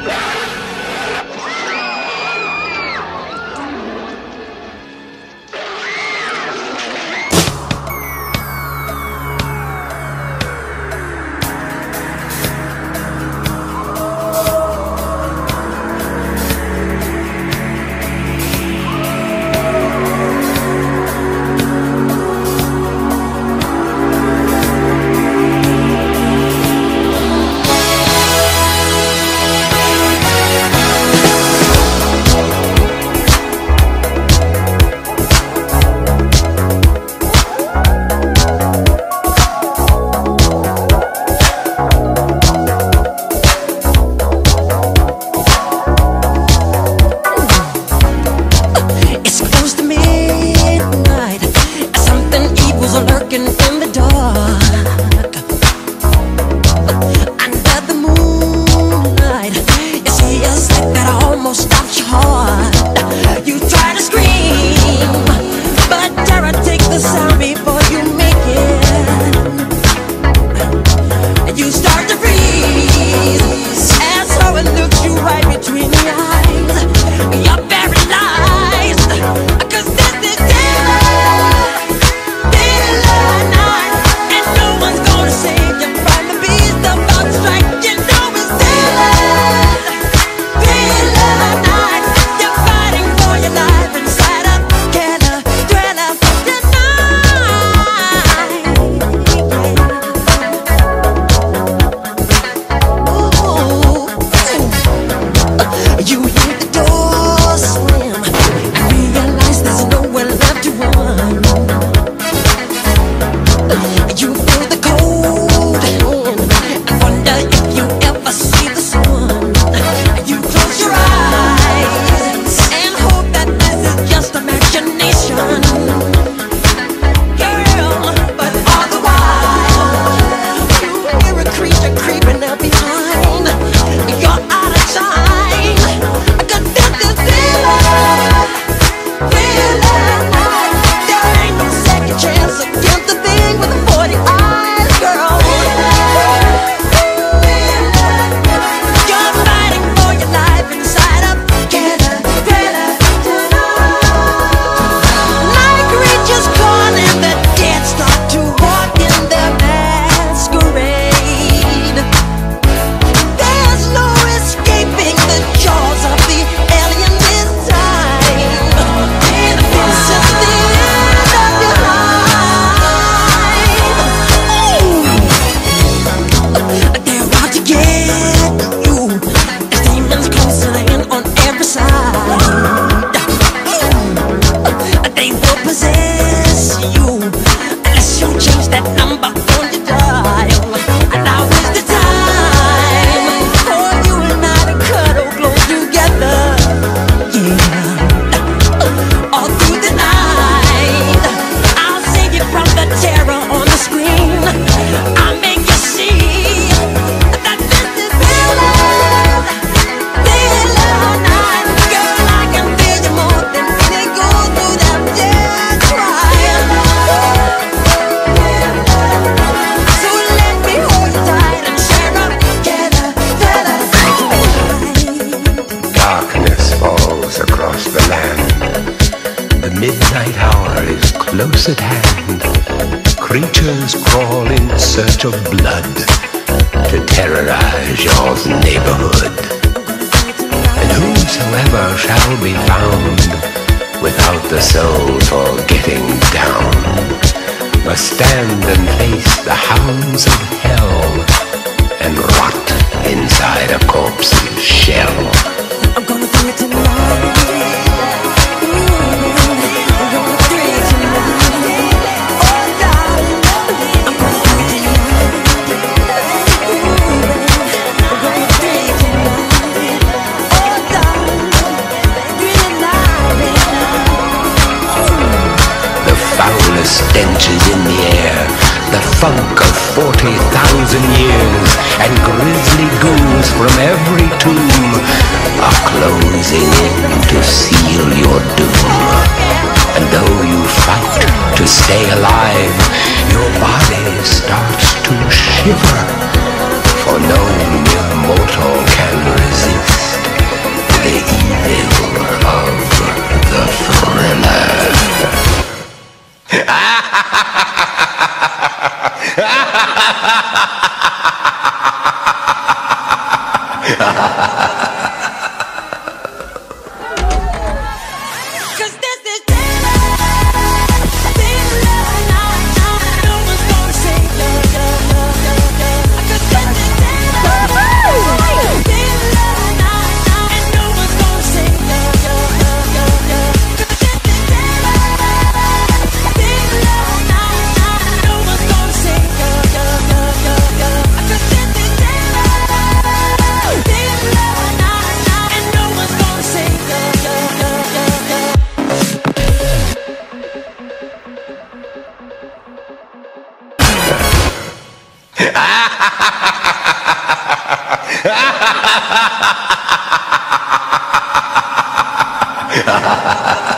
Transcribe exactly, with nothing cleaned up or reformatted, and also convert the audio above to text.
midnight hour is close at hand. Creatures crawl in search of blood to terrorize your neighborhood. And whosoever shall be found without the soul for getting down must stand and face the hounds of hell and rot inside a corpse's shell. I'm gonna do it tonight. Stench is in the air, the funk of forty thousand years, and grisly ghouls from every tomb are closing in to seal your doom. And though you fight to stay alive, your body starts to shiver, for no mere mortal can resist Ha ha ha ha!